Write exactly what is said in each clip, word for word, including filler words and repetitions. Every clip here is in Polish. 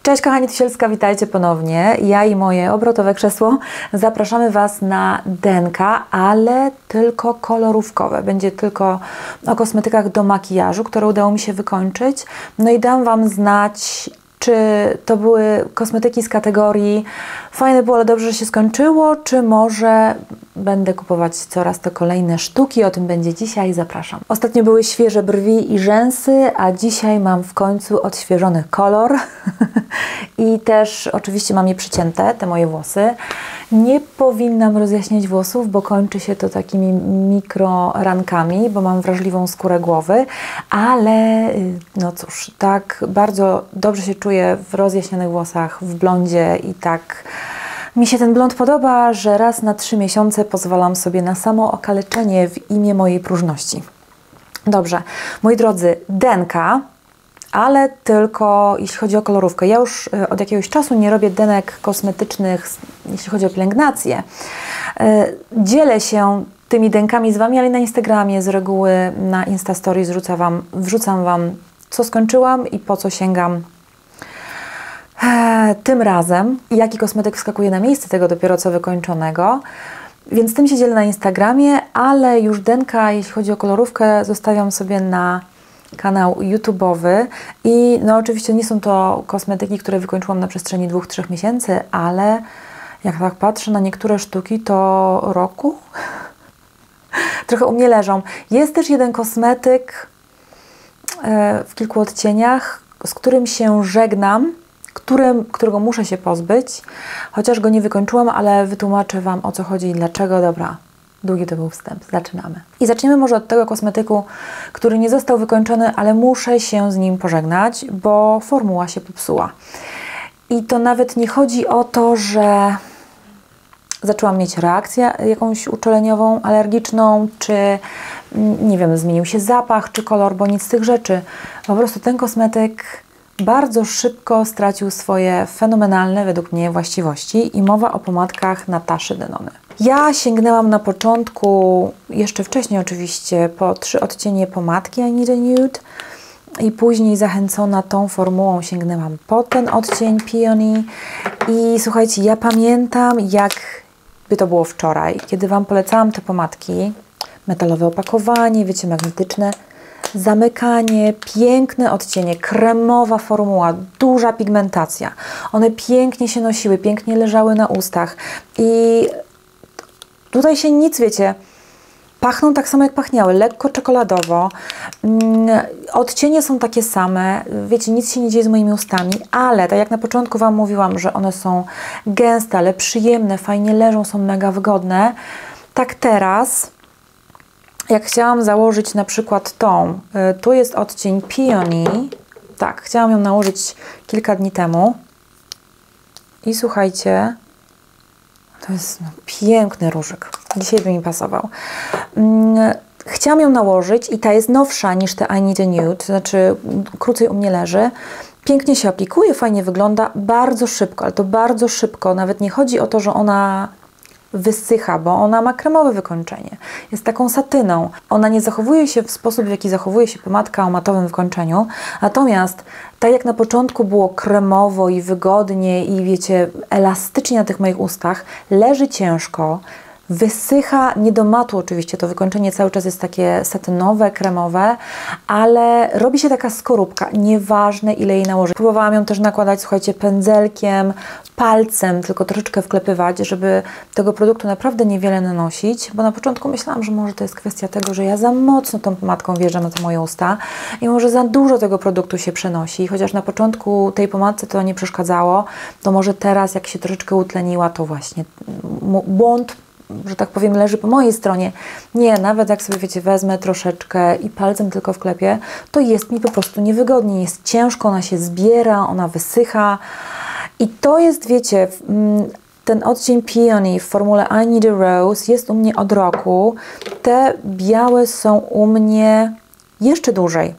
Cześć kochani, Tysielska, witajcie ponownie. Ja i moje obrotowe krzesło zapraszamy Was na denka, ale tylko kolorówkowe. Będzie tylko o kosmetykach do makijażu, które udało mi się wykończyć. No i dam Wam znać, czy to były kosmetyki z kategorii fajne było, ale dobrze, że się skończyło, czy może będę kupować coraz to kolejne sztuki. O tym będzie dzisiaj. Zapraszam. Ostatnio były świeże brwi i rzęsy, a dzisiaj mam w końcu odświeżony kolor. I też oczywiście mam je przycięte, te moje włosy. Nie powinnam rozjaśniać włosów, bo kończy się to takimi mikrorankami, bo mam wrażliwą skórę głowy, ale no cóż, tak bardzo dobrze się czuję w rozjaśnionych włosach, w blondzie i tak mi się ten blond podoba, że raz na trzy miesiące pozwalam sobie na samo okaleczenie w imię mojej próżności. Dobrze, moi drodzy, denka, ale tylko jeśli chodzi o kolorówkę. Ja już od jakiegoś czasu nie robię denek kosmetycznych, jeśli chodzi o pielęgnację. Dzielę się tymi denkami z Wami, ale na Instagramie z reguły na Instastory wrzucam Wam, wrzucam Wam, co skończyłam i po co sięgam tym razem. I jaki kosmetyk wskakuje na miejsce tego dopiero co wykończonego. Więc tym się dzielę na Instagramie, ale już denka, jeśli chodzi o kolorówkę, zostawiam sobie na kanał YouTube'owy i no oczywiście nie są to kosmetyki, które wykończyłam na przestrzeni dwóch, trzech miesięcy, ale jak tak patrzę na niektóre sztuki, to roku trochę u mnie leżą. Jest też jeden kosmetyk e, w kilku odcieniach, z którym się żegnam, którym, którego muszę się pozbyć, chociaż go nie wykończyłam, ale wytłumaczę Wam, o co chodzi i dlaczego. Dobra. Długi to był wstęp. Zaczynamy. I zaczniemy może od tego kosmetyku, który nie został wykończony, ale muszę się z nim pożegnać, bo formuła się popsuła. I to nawet nie chodzi o to, że zaczęłam mieć reakcję jakąś uczuleniową, alergiczną, czy nie wiem, zmienił się zapach, czy kolor, bo nic z tych rzeczy. Po prostu ten kosmetyk bardzo szybko stracił swoje fenomenalne, według mnie, właściwości i mowa o pomadkach Nataszy Denony. Ja sięgnęłam na początku, jeszcze wcześniej oczywiście, po trzy odcienie pomadki I Need a Nude i później zachęcona tą formułą sięgnęłam po ten odcień Peony i słuchajcie, ja pamiętam, jakby to było wczoraj, kiedy Wam polecałam te pomadki, metalowe opakowanie, wiecie, magnetyczne, zamykanie, piękne odcienie, kremowa formuła, duża pigmentacja. One pięknie się nosiły, pięknie leżały na ustach i tutaj się nic, wiecie, pachną tak samo jak pachniały, lekko czekoladowo. Odcienie są takie same, wiecie, nic się nie dzieje z moimi ustami, ale tak jak na początku Wam mówiłam, że one są gęste, ale przyjemne, fajnie leżą, są mega wygodne, tak teraz jak chciałam założyć na przykład tą, tu jest odcień Peony, tak, chciałam ją nałożyć kilka dni temu i słuchajcie, to jest no, piękny różyk, dzisiaj by mi pasował. Chciałam ją nałożyć i ta jest nowsza niż te I Need a Nude, to znaczy krócej u mnie leży. Pięknie się aplikuje, fajnie wygląda, bardzo szybko, ale to bardzo szybko, nawet nie chodzi o to, że ona wysycha, bo ona ma kremowe wykończenie. Jest taką satyną. Ona nie zachowuje się w sposób, w jaki zachowuje się pomadka o matowym wykończeniu. Natomiast tak jak na początku było kremowo i wygodnie i wiecie, elastycznie na tych moich ustach, leży ciężko, wysycha, nie do matu oczywiście, to wykończenie cały czas jest takie satynowe, kremowe, ale robi się taka skorupka, nieważne ile jej nałożyć. Próbowałam ją też nakładać, słuchajcie, pędzelkiem, palcem, tylko troszeczkę wklepywać, żeby tego produktu naprawdę niewiele nanosić, bo na początku myślałam, że może to jest kwestia tego, że ja za mocno tą pomadką wjeżdżam na te moje usta i może za dużo tego produktu się przenosi, chociaż na początku tej pomadce to nie przeszkadzało, to może teraz jak się troszeczkę utleniła, to właśnie błąd, że tak powiem, leży po mojej stronie. Nie, nawet jak sobie, wiecie, wezmę troszeczkę i palcem tylko wklepię, to jest mi po prostu niewygodnie. Jest ciężko, ona się zbiera, ona wysycha. I to jest, wiecie, ten odcień Peony w formule I Need a Rose jest u mnie od roku. Te białe są u mnie jeszcze dłużej.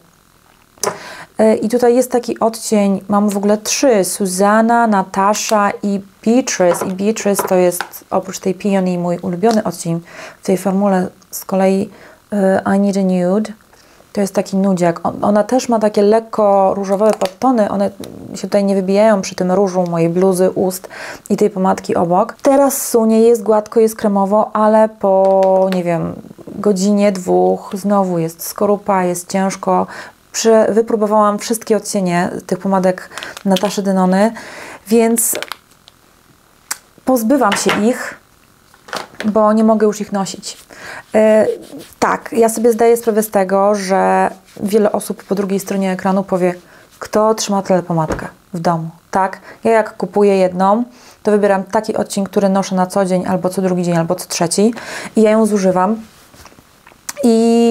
I tutaj jest taki odcień, mam w ogóle trzy, Susanna, Natasha i Beatrice. I Beatrice to jest oprócz tej Peony mój ulubiony odcień w tej formule z kolei uh, I Need a Nude. To jest taki nudziak. Ona też ma takie lekko różowe podtony. One się tutaj nie wybijają przy tym różu mojej bluzy, ust i tej pomadki obok. Teraz sunie, jest gładko, jest kremowo, ale po, nie wiem, godzinie, dwóch znowu jest skorupa, jest ciężko. Prze wypróbowałam wszystkie odcienie tych pomadek Nataszy Denony, więc pozbywam się ich, bo nie mogę już ich nosić. Yy, tak, ja sobie zdaję sprawę z tego, że wiele osób po drugiej stronie ekranu powie, kto trzyma tyle pomadkę w domu, tak? Ja jak kupuję jedną, to wybieram taki odcień, który noszę na co dzień, albo co drugi dzień, albo co trzeci i ja ją zużywam i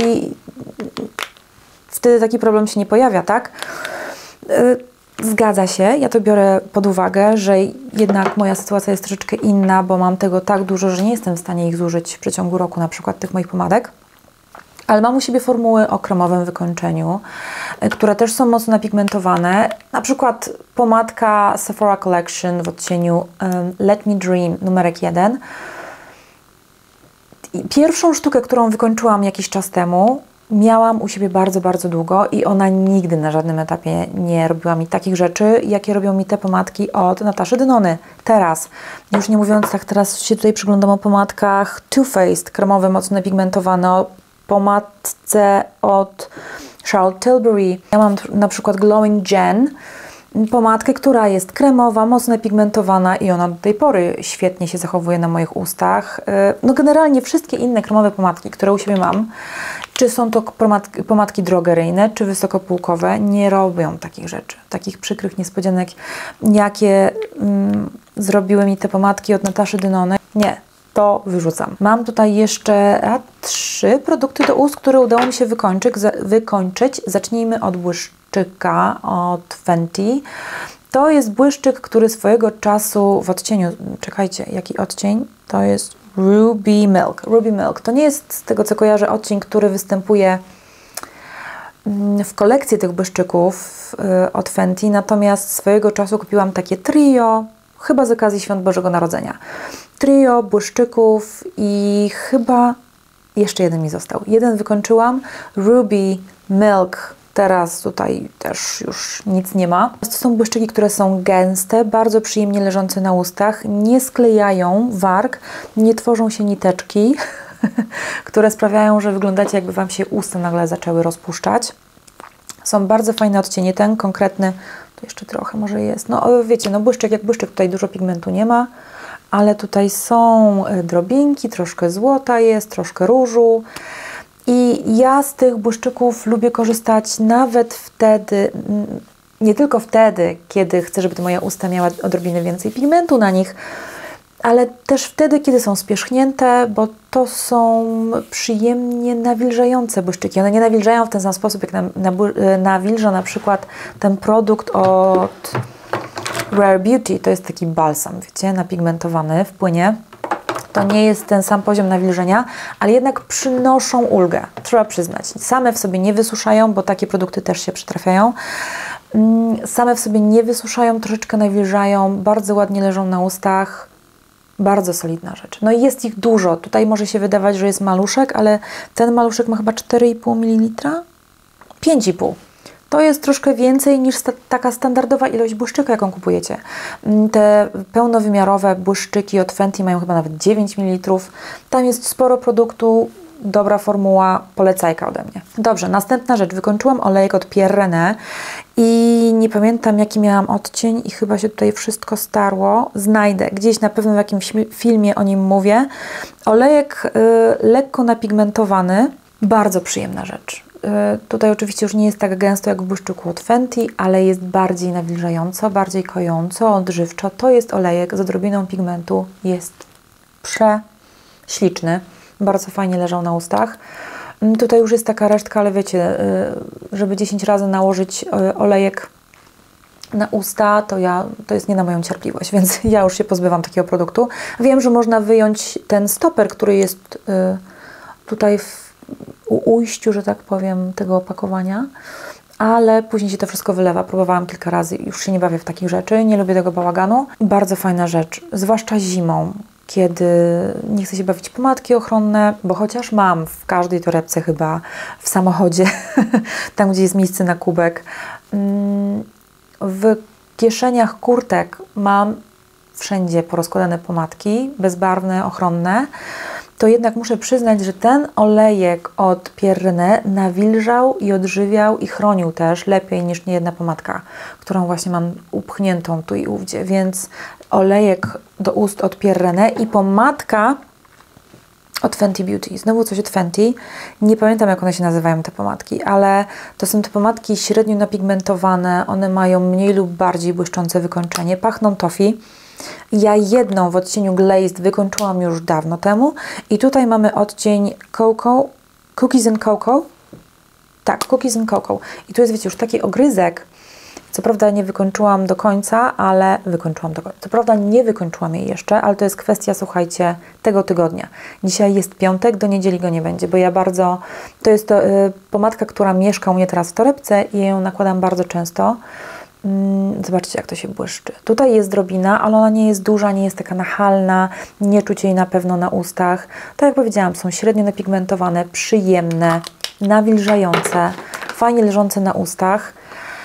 wtedy taki problem się nie pojawia, tak? Yy, Zgadza się, ja to biorę pod uwagę, że jednak moja sytuacja jest troszeczkę inna, bo mam tego tak dużo, że nie jestem w stanie ich zużyć w przeciągu roku, na przykład tych moich pomadek. Ale mam u siebie formuły o kremowym wykończeniu, które też są mocno napigmentowane. Na przykład pomadka Sephora Collection w odcieniu um, Let Me Dream numerek jeden. Pierwszą sztukę, którą wykończyłam jakiś czas temu, miałam u siebie bardzo, bardzo długo i ona nigdy na żadnym etapie nie robiła mi takich rzeczy, jakie robią mi te pomadki od Nataszy Denony. Teraz, już nie mówiąc tak, teraz się tutaj przyglądam o pomadkach Too Faced, kremowe, mocno napigmentowane, o pomadce od Charlotte Tilbury. Ja mam na przykład Glowing Jen, pomadkę, która jest kremowa, mocno pigmentowana i ona do tej pory świetnie się zachowuje na moich ustach. No generalnie wszystkie inne kremowe pomadki, które u siebie mam, czy są to pomadki, pomadki drogeryjne, czy wysokopółkowe, nie robią takich rzeczy, takich przykrych niespodzianek, jakie mm, zrobiły mi te pomadki od Nataszy Denony. Nie, to wyrzucam. Mam tutaj jeszcze a, trzy produkty do ust, które udało mi się wykończyć. wykończyć. Zacznijmy od błyszczyka od Fenty. To jest błyszczyk, który swojego czasu w odcieniu, czekajcie, jaki odcień? To jest Ruby Milk. Ruby Milk. To nie jest, z tego co kojarzę, odcień, który występuje w kolekcji tych błyszczyków od Fenty, natomiast swojego czasu kupiłam takie trio, chyba z okazji Świąt Bożego Narodzenia. Trio błyszczyków i chyba jeszcze jeden mi został. Jeden wykończyłam, Ruby Milk. Teraz tutaj też już nic nie ma. To są błyszczyki, które są gęste, bardzo przyjemnie leżące na ustach, nie sklejają warg, nie tworzą się niteczki, które sprawiają, że wyglądacie, jakby Wam się usta nagle zaczęły rozpuszczać. Są bardzo fajne odcienie. Ten konkretny, to jeszcze trochę może jest. No wiecie, no błyszczyk jak błyszczyk, tutaj dużo pigmentu nie ma, ale tutaj są drobinki, troszkę złota jest, troszkę różu. I ja z tych błyszczyków lubię korzystać nawet wtedy, nie tylko wtedy, kiedy chcę, żeby te moje usta miały odrobinę więcej pigmentu na nich, ale też wtedy, kiedy są spierzchnięte, bo to są przyjemnie nawilżające błyszczyki. One nie nawilżają w ten sam sposób, jak na, na, nawilża na przykład ten produkt od Rare Beauty. To jest taki balsam, wiecie, napigmentowany w płynie. To nie jest ten sam poziom nawilżenia, ale jednak przynoszą ulgę, trzeba przyznać. Same w sobie nie wysuszają, bo takie produkty też się przytrafiają. Same w sobie nie wysuszają, troszeczkę nawilżają, bardzo ładnie leżą na ustach. Bardzo solidna rzecz. No i jest ich dużo. Tutaj może się wydawać, że jest maluszek, ale ten maluszek ma chyba cztery i pół mililitra? pięć i pół. To jest troszkę więcej niż sta taka standardowa ilość błyszczyka, jaką kupujecie. Te pełnowymiarowe błyszczyki od Fenty mają chyba nawet dziewięć mililitrów. Tam jest sporo produktu, dobra formuła, polecajka ode mnie. Dobrze, następna rzecz. Wykończyłam olejek od Pierre René i nie pamiętam, jaki miałam odcień i chyba się tutaj wszystko starło. Znajdę. Gdzieś na pewno w jakimś filmie o nim mówię. Olejek y, lekko napigmentowany. Bardzo przyjemna rzecz. Tutaj oczywiście już nie jest tak gęsto jak w błyszczyku od Fenty, ale jest bardziej nawilżająco, bardziej kojąco, odżywczo. To jest olejek z odrobiną pigmentu. Jest prześliczny. Bardzo fajnie leżał na ustach. Tutaj już jest taka resztka, ale wiecie, żeby dziesięć razy nałożyć olejek na usta, to ja, to jest nie na moją cierpliwość, więc ja już się pozbywam takiego produktu. Wiem, że można wyjąć ten stoper, który jest tutaj w u ujściu, że tak powiem, tego opakowania, ale później się to wszystko wylewa. Próbowałam kilka razy i już się nie bawię w takich rzeczy. Nie lubię tego bałaganu. Bardzo fajna rzecz, zwłaszcza zimą. kiedy nie chcę się bawić pomadki ochronne, bo chociaż mam w każdej torebce chyba, w samochodzie, tam gdzie jest miejsce na kubek, w kieszeniach kurtek mam wszędzie porozkładane pomadki, bezbarwne, ochronne, to jednak muszę przyznać, że ten olejek od Pierre René nawilżał i odżywiał i chronił też lepiej niż niejedna pomadka, którą właśnie mam upchniętą tu i ówdzie, więc olejek do ust od Pierre René i pomadka od Fenty Beauty. Znowu coś od Fenty. Nie pamiętam, jak one się nazywają, te pomadki, ale to są te pomadki średnio napigmentowane. One mają mniej lub bardziej błyszczące wykończenie. Pachną toffee. Ja jedną w odcieniu Glazed wykończyłam już dawno temu. I tutaj mamy odcień Cocoa, Cookies and Cocoa. Tak, Cookies and Cocoa. I tu jest, wiecie, już taki ogryzek. Co prawda nie wykończyłam do końca, ale wykończyłam do końca. Co prawda nie wykończyłam jej jeszcze, ale to jest kwestia, słuchajcie, tego tygodnia. Dzisiaj jest piątek, do niedzieli go nie będzie, bo ja bardzo... To jest to, y, pomadka, która mieszka u mnie teraz w torebce i ja ją nakładam bardzo często. Mm, zobaczcie, jak to się błyszczy. Tutaj jest drobina, ale ona nie jest duża, nie jest taka nachalna, nie czuć jej na pewno na ustach. Tak jak powiedziałam, są średnio napigmentowane, przyjemne, nawilżające, fajnie leżące na ustach.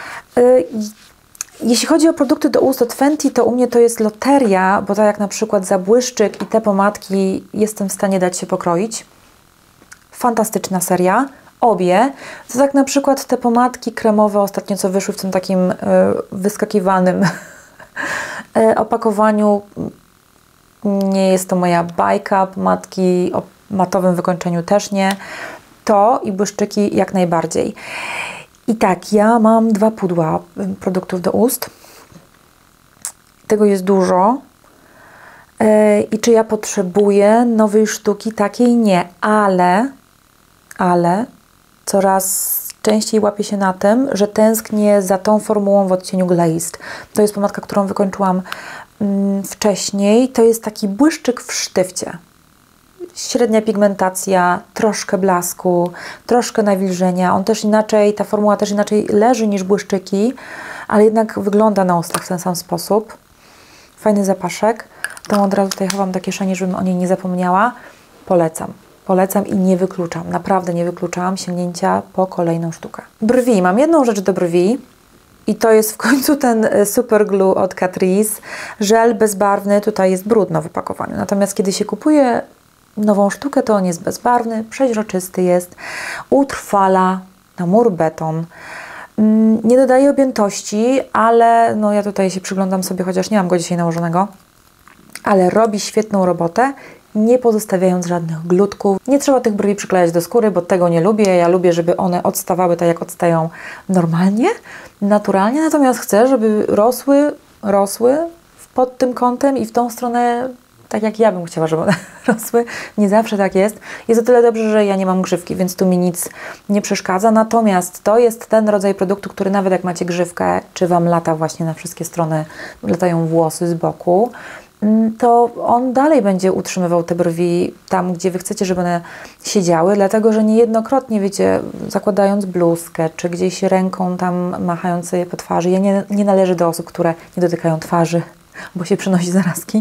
Jeśli chodzi o produkty do ust od Fenty, to u mnie to jest loteria, bo tak jak na przykład za błyszczyk i te pomadki jestem w stanie dać się pokroić. Fantastyczna seria. Obie. To tak na przykład te pomadki kremowe ostatnio, co wyszły w tym takim y, wyskakiwanym y, opakowaniu. Nie jest to moja bajka. Pomadki o matowym wykończeniu też nie. To i błyszczyki jak najbardziej. I tak, ja mam dwa pudła produktów do ust. Tego jest dużo. Yy, I czy ja potrzebuję nowej sztuki? Takiej nie, ale, ale coraz częściej łapię się na tym, że tęsknię za tą formułą w odcieniu Glazed. To jest pomadka, którą wykończyłam yy, wcześniej. To jest taki błyszczyk w sztywcie. Średnia pigmentacja, troszkę blasku, troszkę nawilżenia. On też inaczej, ta formuła też inaczej leży niż błyszczyki, ale jednak wygląda na ustach w ten sam sposób. Fajny zapaszek. Tą od razu tutaj chowam do kieszeni, żebym o niej nie zapomniała. Polecam. Polecam i nie wykluczam. Naprawdę nie wykluczałam sięgnięcia po kolejną sztukę. Brwi. Mam jedną rzecz do brwi. I to jest w końcu ten Super Glue od Catrice. Żel bezbarwny. Tutaj jest brudno w opakowaniu. Natomiast kiedy się kupuje nową sztukę, to on jest bezbarwny, przeźroczysty jest, utrwala na mur beton. Nie dodaje objętości, ale no ja tutaj się przyglądam sobie, chociaż nie mam go dzisiaj nałożonego, ale robi świetną robotę, nie pozostawiając żadnych glutków. Nie trzeba tych brwi przyklejać do skóry, bo tego nie lubię. Ja lubię, żeby one odstawały tak, jak odstają normalnie, naturalnie, natomiast chcę, żeby rosły, rosły pod tym kątem i w tą stronę, tak jak ja bym chciała, żeby one rosły. Nie zawsze tak jest. Jest o tyle dobrze, że ja nie mam grzywki, więc tu mi nic nie przeszkadza. Natomiast to jest ten rodzaj produktu, który nawet jak macie grzywkę, czy Wam lata właśnie na wszystkie strony, latają włosy z boku, to on dalej będzie utrzymywał te brwi tam, gdzie Wy chcecie, żeby one siedziały, dlatego, że niejednokrotnie, wiecie, zakładając bluzkę, czy gdzieś ręką tam machając sobie po twarzy, ja nie, nie należę do osób, które nie dotykają twarzy, bo się przenosi zarazki.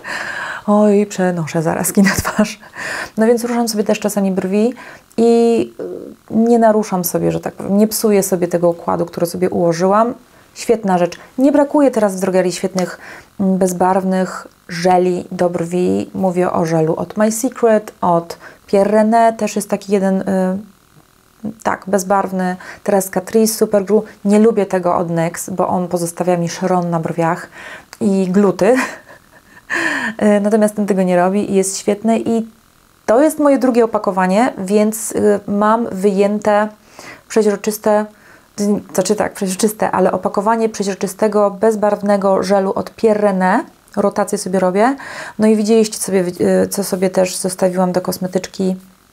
Oj, przenoszę zarazki na twarz. No więc ruszam sobie też czasami brwi i nie naruszam sobie, że tak powiem, nie psuję sobie tego układu, który sobie ułożyłam. Świetna rzecz. Nie brakuje teraz w drogerii świetnych, bezbarwnych żeli do brwi. Mówię o żelu od My Secret, od Pierre René. Też jest taki jeden, yy, tak, bezbarwny. Teraz Catrice Super Glue. Nie lubię tego od N Y X, bo on pozostawia mi szron na brwiach i gluty. Natomiast ten tego nie robi i jest świetny. I to jest moje drugie opakowanie, więc yy, mam wyjęte przeźroczyste, znaczy tak, przeźroczyste, ale opakowanie przeźroczystego, bezbarwnego żelu od Pierre René. Rotację sobie robię. No i widzieliście sobie, co sobie też zostawiłam do kosmetyczki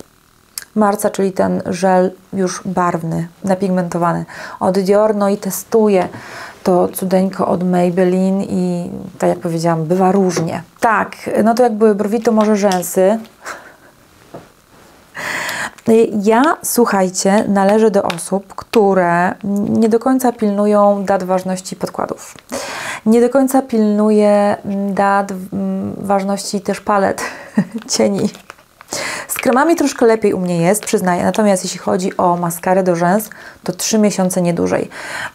marca, czyli ten żel już barwny, napigmentowany od Dior. No i testuję to cudeńko od Maybelline i tak jak powiedziałam, bywa różnie. Tak, no to jak były brwi, to może rzęsy. Ja, słuchajcie, należę do osób, które nie do końca pilnują dat ważności podkładów. Nie do końca pilnuję dat ważności też palet, cieni. Z kremami troszkę lepiej u mnie jest, przyznaję. Natomiast jeśli chodzi o maskarę do rzęs, to trzy miesiące, nie dłużej.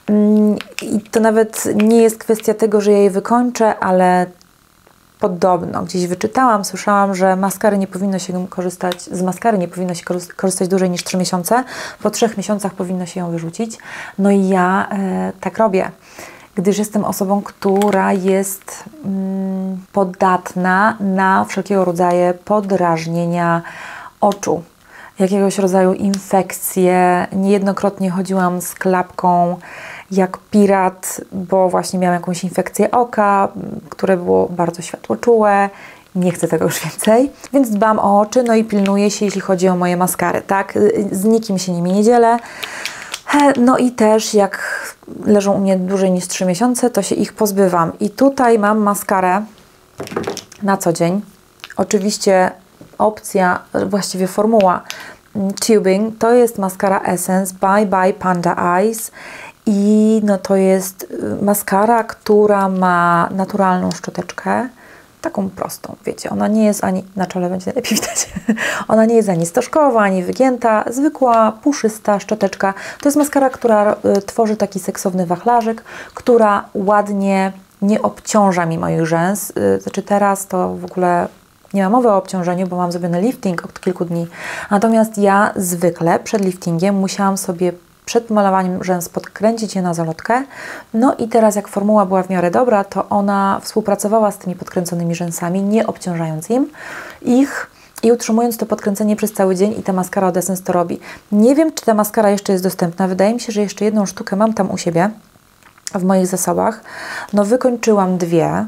I to nawet nie jest kwestia tego, że ja jej wykończę, ale podobno gdzieś wyczytałam, słyszałam, że maskary nie powinno się korzystać, z maskary nie powinno się korzystać dłużej niż trzy miesiące. Po trzech miesiącach powinno się ją wyrzucić. No i ja e, tak robię, gdyż jestem osobą, która jest mm, podatna na wszelkiego rodzaju podrażnienia oczu, jakiegoś rodzaju infekcje. Niejednokrotnie chodziłam z klapką jak pirat, bo właśnie miałam jakąś infekcję oka, które było bardzo światłoczułe. Nie chcę tego już więcej, więc dbam o oczy, no i pilnuję się, jeśli chodzi o moje maskary, tak? Z nikim się nimi nie dzielę. No i też jak leżą u mnie dłużej niż trzy miesiące, to się ich pozbywam. I tutaj mam maskarę na co dzień. Oczywiście opcja, właściwie formuła tubing, to jest maskara Essence Bye Bye Panda Eyes. I no to jest maskara, która ma naturalną szczoteczkę, taką prostą, wiecie, ona nie jest ani, na czole będzie najlepiej widać, ona nie jest ani stożkowa, ani wygięta, zwykła, puszysta szczoteczka. To jest maskara, która y, tworzy taki seksowny wachlarzyk, która ładnie nie obciąża mi moich rzęs. Y, znaczy teraz to w ogóle nie ma mowy o obciążeniu, bo mam zrobiony lifting od kilku dni. Natomiast ja zwykle przed liftingiem musiałam sobie przed malowaniem rzęs podkręcić je na zalotkę. No i teraz jak formuła była w miarę dobra, to ona współpracowała z tymi podkręconymi rzęsami, nie obciążając im ich i utrzymując to podkręcenie przez cały dzień, i ta maskara od Essence to robi. Nie wiem, czy ta maskara jeszcze jest dostępna. Wydaje mi się, że jeszcze jedną sztukę mam tam u siebie w moich zasobach. No wykończyłam dwie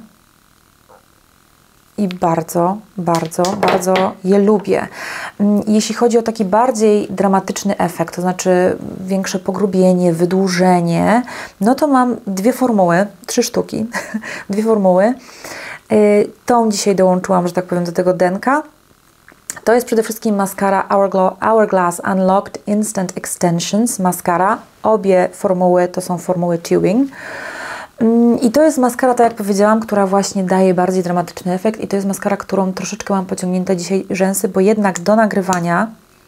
i bardzo, bardzo, bardzo je lubię. Jeśli chodzi o taki bardziej dramatyczny efekt, to znaczy większe pogrubienie, wydłużenie, no to mam dwie formuły, trzy sztuki, dwie formuły. Tą dzisiaj dołączyłam, że tak powiem, do tego denka. To jest przede wszystkim maskara Hourglass Unlocked Instant Extensions maskara. Obie formuły to są formuły tubing. I to jest maskara, tak jak powiedziałam, która właśnie daje bardziej dramatyczny efekt, i to jest maskara, którą troszeczkę mam pociągnięte dzisiaj rzęsy, bo jednak do nagrywania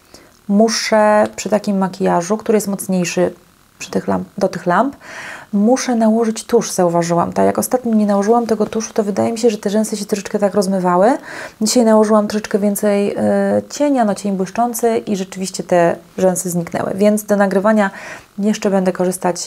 muszę przy takim makijażu, który jest mocniejszy przy tych lamp, do tych lamp, muszę nałożyć tusz, zauważyłam. Tak jak ostatnio nie nałożyłam tego tuszu, to wydaje mi się, że te rzęsy się troszeczkę tak rozmywały. Dzisiaj nałożyłam troszeczkę więcej y, cienia, no cień błyszczący, i rzeczywiście te rzęsy zniknęły. Więc do nagrywania jeszcze będę korzystać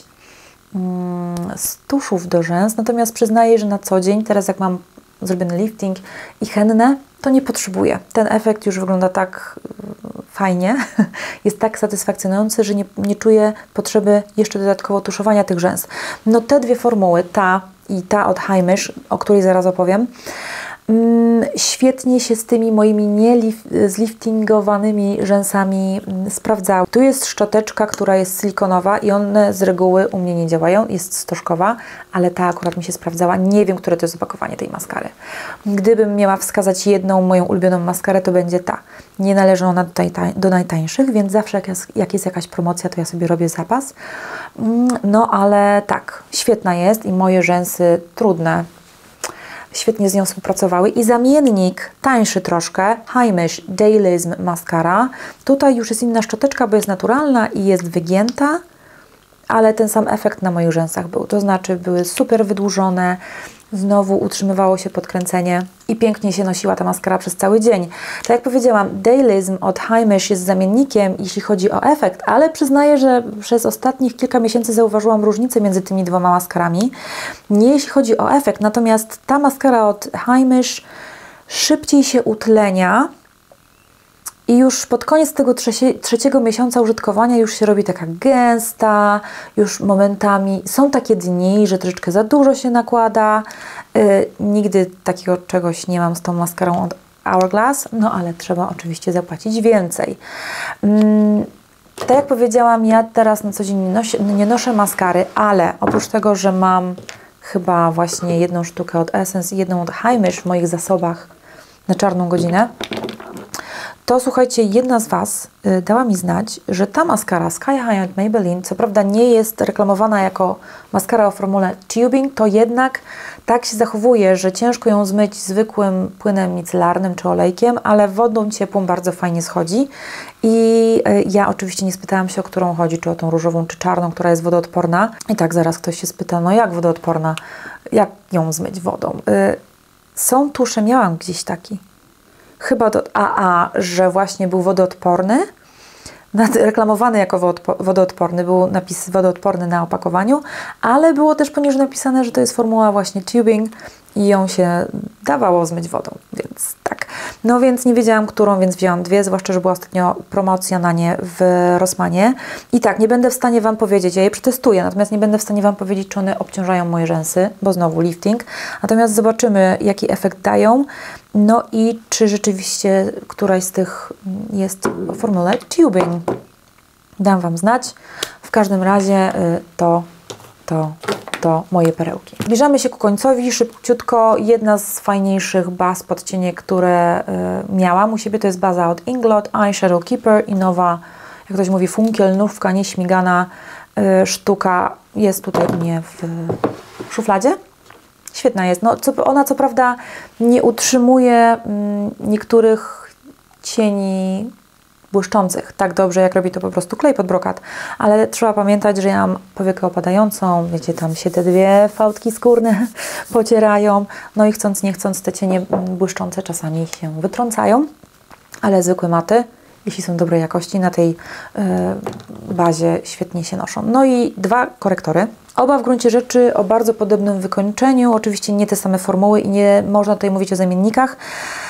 z tuszów do rzęs, natomiast przyznaję, że na co dzień, teraz jak mam zrobiony lifting i hennę, to nie potrzebuję. Ten efekt już wygląda tak fajnie, jest tak satysfakcjonujący, że nie, nie czuję potrzeby jeszcze dodatkowo tuszowania tych rzęs. No te dwie formuły, ta i ta od Heimish, o której zaraz opowiem, świetnie się z tymi moimi niezliftingowanymi rzęsami sprawdzały. Tu jest szczoteczka, która jest silikonowa i one z reguły u mnie nie działają, jest stożkowa, ale ta akurat mi się sprawdzała. Nie wiem, które to jest opakowanie tej maskary. Gdybym miała wskazać jedną moją ulubioną maskarę, to będzie ta. Nie należy ona do, do najtańszych, więc zawsze jak jest, jak jest jakaś promocja, to ja sobie robię zapas. No ale tak, świetna jest i moje rzęsy trudne świetnie z nią współpracowały. I zamiennik, tańszy troszkę, Heimish Daylism Mascara. Tutaj już jest inna szczoteczka, bo jest naturalna i jest wygięta, ale ten sam efekt na moich rzęsach był. To znaczy były super wydłużone, znowu utrzymywało się podkręcenie i pięknie się nosiła ta maskara przez cały dzień. Tak jak powiedziałam, Daylism od Heimish jest zamiennikiem, jeśli chodzi o efekt, ale przyznaję, że przez ostatnich kilka miesięcy zauważyłam różnicę między tymi dwoma maskarami. Nie jeśli chodzi o efekt, natomiast ta maskara od Heimish szybciej się utlenia i już pod koniec tego trzecie, trzeciego miesiąca użytkowania już się robi taka gęsta, już momentami są takie dni, że troszeczkę za dużo się nakłada. Yy, nigdy takiego czegoś nie mam z tą maskarą od Hourglass, no ale trzeba oczywiście zapłacić więcej. Yy, tak jak powiedziałam, ja teraz na co dzień nie, nosi, nie noszę maskary, ale oprócz tego, że mam chyba właśnie jedną sztukę od Essence i jedną od Heimish w moich zasobach na czarną godzinę, to słuchajcie, jedna z Was y, dała mi znać, że ta maskara Sky High od Maybelline, co prawda nie jest reklamowana jako maskara o formule tubing, to jednak tak się zachowuje, że ciężko ją zmyć zwykłym płynem micelarnym czy olejkiem, ale wodą ciepłą bardzo fajnie schodzi. I y, ja oczywiście nie spytałam się, o którą chodzi, czy o tą różową, czy czarną, która jest wodoodporna. I tak zaraz ktoś się spyta, no jak wodoodporna? Jak ją zmyć wodą? Y, są tusze, miałam gdzieś taki. Chyba do A A, że właśnie był wodoodporny, reklamowany jako wodoodporny, był napis wodoodporny na opakowaniu, ale było też poniżej napisane, że to jest formuła właśnie tubing i ją się dawało zmyć wodą, więc tak. No więc nie wiedziałam, którą, więc wzięłam dwie, zwłaszcza, że była ostatnio promocja na nie w Rossmanie. I tak, nie będę w stanie Wam powiedzieć, ja je przetestuję, natomiast nie będę w stanie Wam powiedzieć, czy one obciążają moje rzęsy, bo znowu lifting. Natomiast zobaczymy, jaki efekt dają, no i czy rzeczywiście któraś z tych jest w formule tubing. Dam Wam znać. W każdym razie to, to, to moje perełki. Zbliżamy się ku końcowi, szybciutko. Jedna z fajniejszych baz pod cienie, które y, miałam u siebie, to jest baza od Inglot Eyeshadow Keeper i nowa, jak ktoś mówi, funkielnówka, nieśmigana y, sztuka. Jest tutaj u mnie w szufladzie. Świetna jest. No, co, ona co prawda nie utrzymuje mm, niektórych cieni błyszczących tak dobrze, jak robi to po prostu klej pod brokat, ale trzeba pamiętać, że ja mam powiekę opadającą, wiecie, tam się te dwie fałdki skórne pocierają, no i chcąc nie chcąc te cienie błyszczące czasami się wytrącają, ale zwykłe maty, jeśli są dobrej jakości, na tej yy, bazie świetnie się noszą. No i dwa korektory. Oba w gruncie rzeczy o bardzo podobnym wykończeniu, oczywiście nie te same formuły i nie można tutaj mówić o zamiennikach,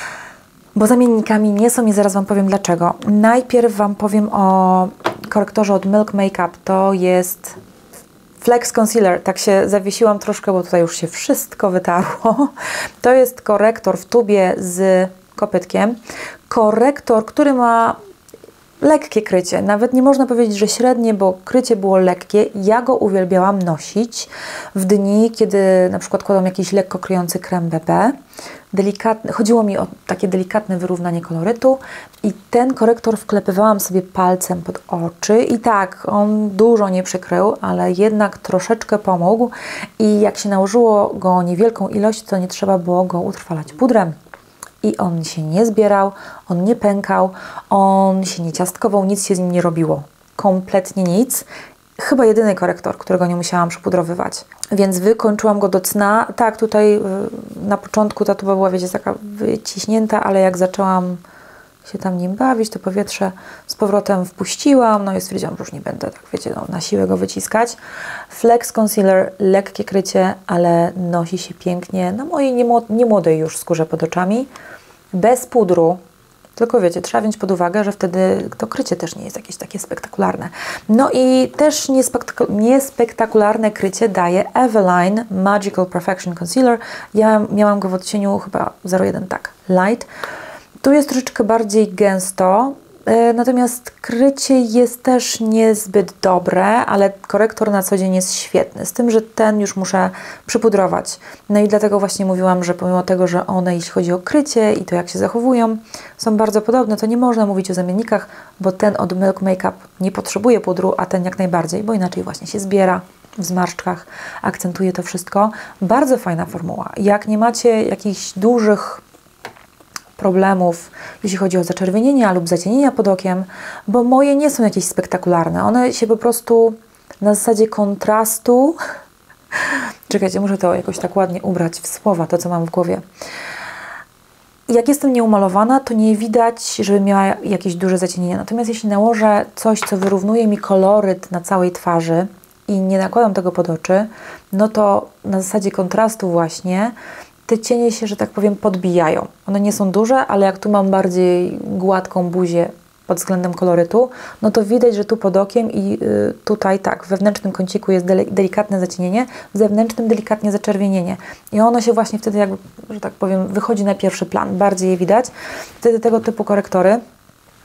bo zamiennikami nie są i zaraz Wam powiem dlaczego. Najpierw Wam powiem o korektorze od Milk Makeup. To jest Flex Concealer. Tak się zawiesiłam troszkę, bo tutaj już się wszystko wytarło. To jest korektor w tubie z kopytkiem. Korektor, który ma lekkie krycie. Nawet nie można powiedzieć, że średnie, bo krycie było lekkie. Ja go uwielbiałam nosić w dni, kiedy na przykład kładłam jakiś lekko kryjący krem B B. Delikatny, chodziło mi o takie delikatne wyrównanie kolorytu i ten korektor wklepywałam sobie palcem pod oczy i tak, on dużo nie przykrył, ale jednak troszeczkę pomógł i jak się nałożyło go niewielką ilość, to nie trzeba było go utrwalać pudrem. I on się nie zbierał, on nie pękał, on się nie ciastkował, nic się z nim nie robiło. Kompletnie nic. Chyba jedyny korektor, którego nie musiałam przypudrowywać. Więc wykończyłam go do cna. Tak, tutaj na początku ta tuba była, wiecie, taka wyciśnięta, ale jak zaczęłam się tam nim bawić, to powietrze z powrotem wpuściłam. No i stwierdziłam, że już nie będę, tak wiecie, no, na siłę go wyciskać. Flex Concealer, lekkie krycie, ale nosi się pięknie na mojej niemłodej już skórze pod oczami. Bez pudru. Tylko wiecie, trzeba wziąć pod uwagę, że wtedy to krycie też nie jest jakieś takie spektakularne. No i też niespektakularne krycie daje Eveline Magical Perfection Concealer. Ja miałam go w odcieniu chyba zero jeden, tak, light. Tu jest troszeczkę bardziej gęsto, yy, natomiast krycie jest też niezbyt dobre, ale korektor na co dzień jest świetny, z tym, że ten już muszę przypudrować. No i dlatego właśnie mówiłam, że pomimo tego, że one, jeśli chodzi o krycie i to jak się zachowują, są bardzo podobne, to nie można mówić o zamiennikach, bo ten od Milk Makeup nie potrzebuje pudru, a ten jak najbardziej, bo inaczej właśnie się zbiera w zmarszczkach, akcentuje to wszystko. Bardzo fajna formuła. Jak nie macie jakichś dużych problemów, jeśli chodzi o zaczerwienienia lub zacienienia pod okiem, bo moje nie są jakieś spektakularne. One się po prostu na zasadzie kontrastu... Czekajcie, muszę to jakoś tak ładnie ubrać w słowa, to co mam w głowie. Jak jestem nieumalowana, to nie widać, żeby miała jakieś duże zacienienia. Natomiast jeśli nałożę coś, co wyrównuje mi koloryt na całej twarzy i nie nakładam tego pod oczy, no to na zasadzie kontrastu właśnie te cienie się, że tak powiem, podbijają. One nie są duże, ale jak tu mam bardziej gładką buzię pod względem kolorytu, no to widać, że tu pod okiem i y, tutaj tak, w wewnętrznym kąciku jest delikatne zacienienie, w zewnętrznym delikatnie zaczerwienienie. I ono się właśnie wtedy jakby, że tak powiem, wychodzi na pierwszy plan, bardziej je widać. Wtedy tego typu korektory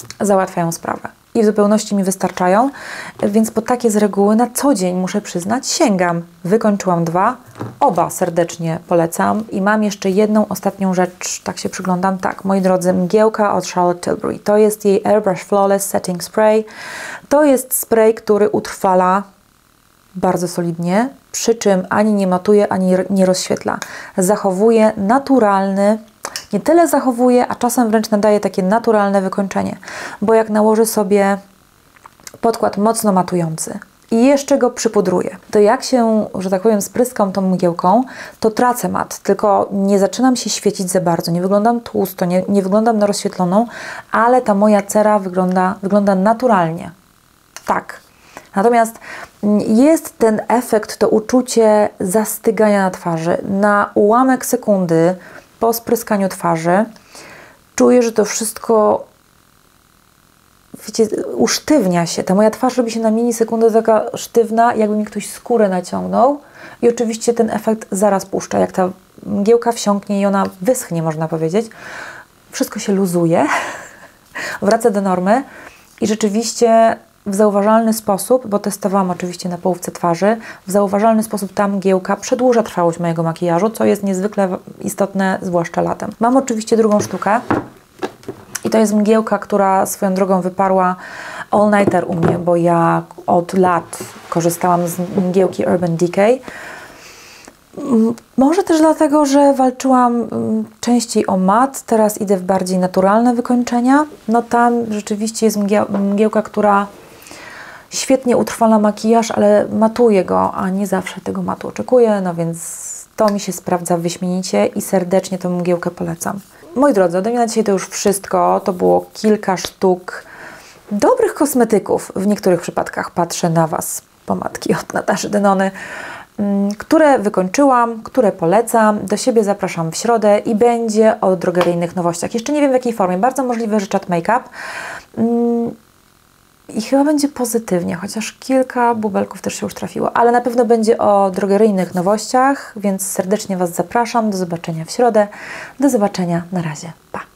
załatwiają sprawę i w zupełności mi wystarczają, więc po takie z reguły na co dzień, muszę przyznać, sięgam. Wykończyłam dwa, oba serdecznie polecam i mam jeszcze jedną ostatnią rzecz, tak się przyglądam. Tak, moi drodzy, mgiełka od Charlotte Tilbury. To jest jej Airbrush Flawless Setting Spray. To jest spray, który utrwala bardzo solidnie, przy czym ani nie matuje, ani nie rozświetla. Zachowuje naturalny, nie tyle zachowuje, a czasem wręcz nadaje takie naturalne wykończenie, bo jak nałożę sobie podkład mocno matujący i jeszcze go przypudruję, to jak się, że tak powiem, spryskam tą mgiełką, to tracę mat, tylko nie zaczynam się świecić za bardzo, nie wyglądam tłusto, nie, nie wyglądam na rozświetloną, ale ta moja cera wygląda, wygląda naturalnie. Tak. Natomiast jest ten efekt, to uczucie zastygania na twarzy. Na ułamek sekundy po spryskaniu twarzy czuję, że to wszystko, wiecie, usztywnia się. Ta moja twarz robi się na minisekundę taka sztywna, jakby mi ktoś skórę naciągnął i oczywiście ten efekt zaraz puszcza. Jak ta mgiełka wsiąknie i ona wyschnie, można powiedzieć, wszystko się luzuje, wraca do normy i rzeczywiście w zauważalny sposób, bo testowałam oczywiście na połówce twarzy, w zauważalny sposób ta mgiełka przedłuża trwałość mojego makijażu, co jest niezwykle istotne, zwłaszcza latem. Mam oczywiście drugą sztukę i to jest mgiełka, która swoją drogą wyparła all nighter u mnie, bo ja od lat korzystałam z mgiełki Urban Decay. Może też dlatego, że walczyłam częściej o mat, teraz idę w bardziej naturalne wykończenia. No tam rzeczywiście jest mgiełka, która świetnie utrwala makijaż, ale matuje go, a nie zawsze tego matu oczekuję, no więc to mi się sprawdza wyśmienicie i serdecznie tę mgiełkę polecam. Moi drodzy, ode mnie na dzisiaj to już wszystko. To było kilka sztuk dobrych kosmetyków. W niektórych przypadkach patrzę na Was, pomadki od Nataszy Denony, które wykończyłam, które polecam. Do siebie zapraszam w środę i będzie o drogeryjnych nowościach. Jeszcze nie wiem w jakiej formie. Bardzo możliwe, że Chat Makeup. I chyba będzie pozytywnie, chociaż kilka bubelków też się już trafiło. Ale na pewno będzie o drogeryjnych nowościach, więc serdecznie Was zapraszam. Do zobaczenia w środę. Do zobaczenia. Na razie. Pa!